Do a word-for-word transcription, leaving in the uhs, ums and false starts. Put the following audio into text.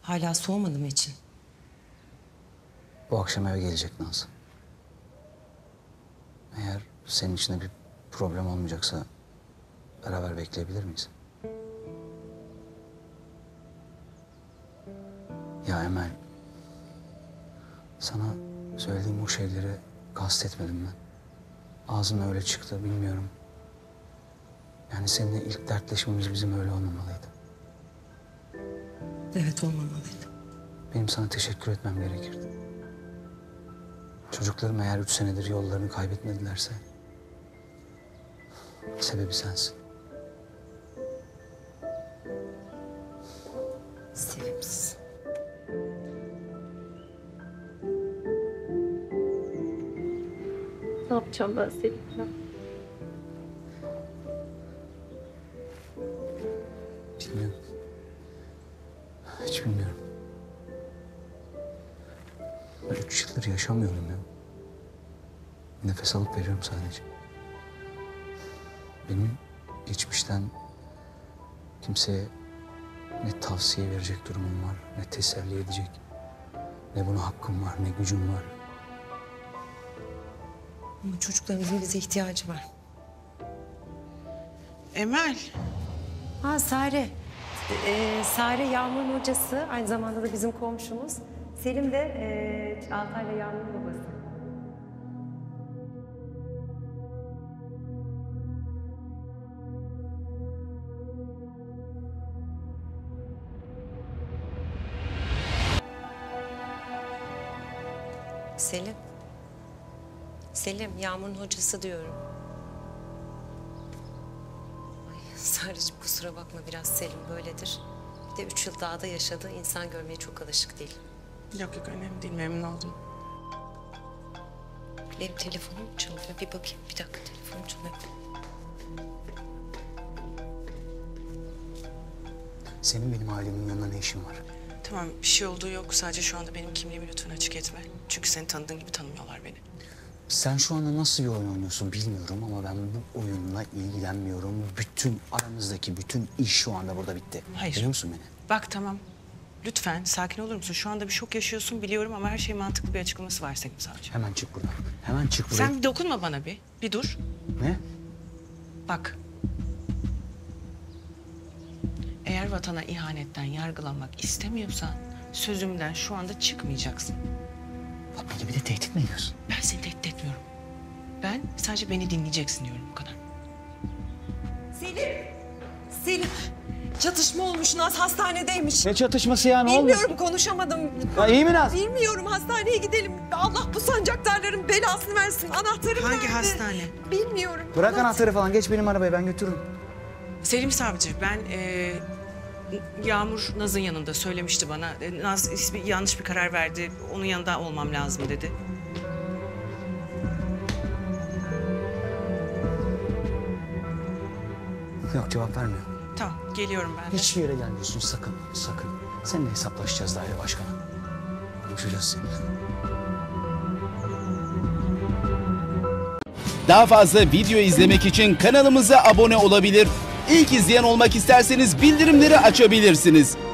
Hala soğumadı mı için? Bu akşam eve gelecek Naz. Eğer senin içinde bir problem olmayacaksa beraber bekleyebilir miyiz? Ya Emel, sana söylediğim bu şeyleri kastetmedim ben. Ağzımdan öyle çıktı, bilmiyorum. Yani seninle ilk dertleşmemiz bizim öyle olmamalıydı. Evet, olmamalıydı. Benim sana teşekkür etmem gerekirdi. Çocuklarım eğer üç senedir yollarını kaybetmedilerse sebebi sensin. Sevimsiz. Ne yapacağım ben seninle? Bilmiyorum. Hiç bilmiyorum. Ben üç yıldır yaşamıyorum ya. Nefes alıp veriyorum sadece. Benim geçmişten kimseye ne tavsiye verecek durumum var, ne teselli edecek. Ne buna hakkım var, ne gücüm var. Ama çocuklarımızın bize ihtiyacı var. Emel. Ha Sare. Ee, Sare Yağmur'un hocası. Aynı zamanda da bizim komşumuz. Selim de ee, Altay'la Yağmur'un babası. Selim. Selim, Yağmur'un hocası diyorum. Ay Sarıcığım kusura bakma, biraz Selim böyledir. Bir de üç yıl dağda yaşadı, insan görmeye çok alışık değil. Yok yok, önemli değil, memnun oldum. Benim telefonum çalıyor, bir bakayım. Bir dakika, telefonum çalıyor. Senin benim ailemin yanında ne işin var? Tamam, bir şey olduğu yok. Sadece şu anda benim kimliğimi lütfen açık etme. Çünkü seni tanıdığın gibi tanımıyorlar beni. Sen şu anda nasıl bir oyun oynuyorsun bilmiyorum ama ben bu oyunla ilgilenmiyorum. Bütün aramızdaki bütün iş şu anda burada bitti. Hayır. Biliyor musun beni? Bak tamam. Lütfen sakin olur musun? Şu anda bir şok yaşıyorsun biliyorum ama her şeyin mantıklı bir açıklaması var Selim Savcı. Hemen çık buradan. Hemen çık buradan. Sen bir dokunma bana bir. Bir dur. Ne? Bak. Eğer vatana ihanetten yargılanmak istemiyorsan sözümden şu anda çıkmayacaksın. Bak beni bir de tehdit mi ediyorsun? Ben seni tehdit etmiyorum. Ben sadece beni dinleyeceksin diyorum bu kadar. Selim! Selim! Çatışma olmuş, Naz hastanedeymiş. Ne çatışması ya, ne olmuş? Bilmiyorum, konuşamadım. Ya iyi mi Naz? Bilmiyorum, hastaneye gidelim. Allah bu sancaktarların belasını versin. Anahtarım Hangi nerede? hastane? Bilmiyorum. Bırak Naz- anahtarı falan, geç benim arabaya, ben götürürüm. Selim Savcı, ben e, Yağmur Naz'ın yanında söylemişti bana. E, Naz ismi yanlış bir karar verdi. Onun yanında olmam lazım dedi. Yok, cevap vermiyor. Tamam, geliyorum ben de. Hiçbir yere gelmiyorsun, sakın, sakın. Seninle hesaplaşacağız daire başkanı. Konuşacağız seninle. Daha fazla video izlemek için kanalımıza abone olabilir. İlk izleyen olmak isterseniz bildirimleri açabilirsiniz.